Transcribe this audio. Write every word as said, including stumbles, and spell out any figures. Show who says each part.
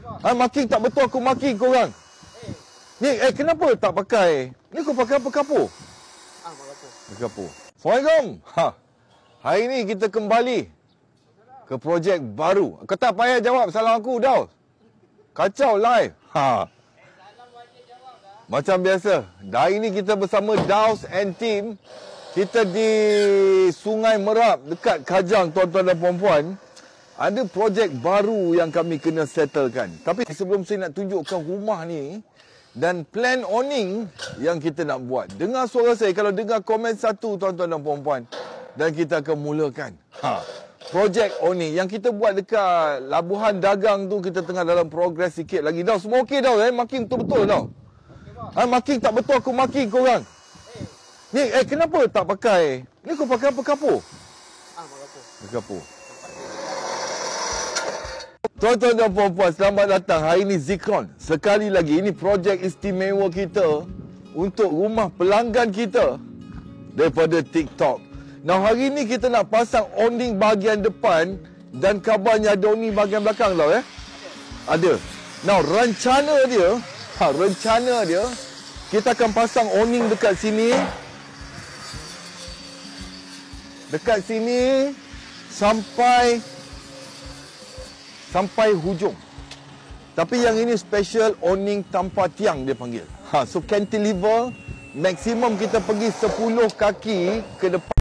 Speaker 1: Ha, marking tak betul aku marking korang. Ni, eh kenapa tak pakai? Ni kau pakai apa kapur?
Speaker 2: Ah, kapur.
Speaker 1: Kapur. Assalamualaikum. Ha. Hari ni kita kembali ke projek baru. Kau tak payah jawab salam aku dah. Kacau live. Ha. Macam biasa. Hari ni kita bersama Daus and team. Kita di Sungai Merap dekat Kajang, tuan-tuan dan puan-puan. Ada projek baru yang kami kena settlekan. Tapi sebelum saya nak tunjukkan rumah ni dan plan awning yang kita nak buat. Dengar suara saya, kalau dengar komen satu tuan-tuan dan puan-puan, dan kita akan mulakan. Ha. Projek awning yang kita buat dekat Labuhan Dagang tu, kita tengah dalam progres sikit lagi. Dah semua okey dah eh, marking betul-betul dah. Ha, marking tak betul aku marking korang. Ni, eh kenapa tak pakai? Ni kau pakai apa kapur?
Speaker 2: Ah, kapur.
Speaker 1: Kapur. Tuan-tuan dan puan-puan, selamat datang. Hari ini Zikron. Sekali lagi, ini projek istimewa kita untuk rumah pelanggan kita daripada TikTok. Nah, hari ini kita nak pasang awning bahagian depan dan kabarnya ada awning bahagian belakang tau eh. Ada. Now, rencana dia, ha, rencana dia, kita akan pasang awning dekat sini. Dekat sini sampai sampai hujung. Tapi yang ini special awning tanpa tiang dia panggil. Ha, so cantilever maksimum kita pergi sepuluh kaki ke depan.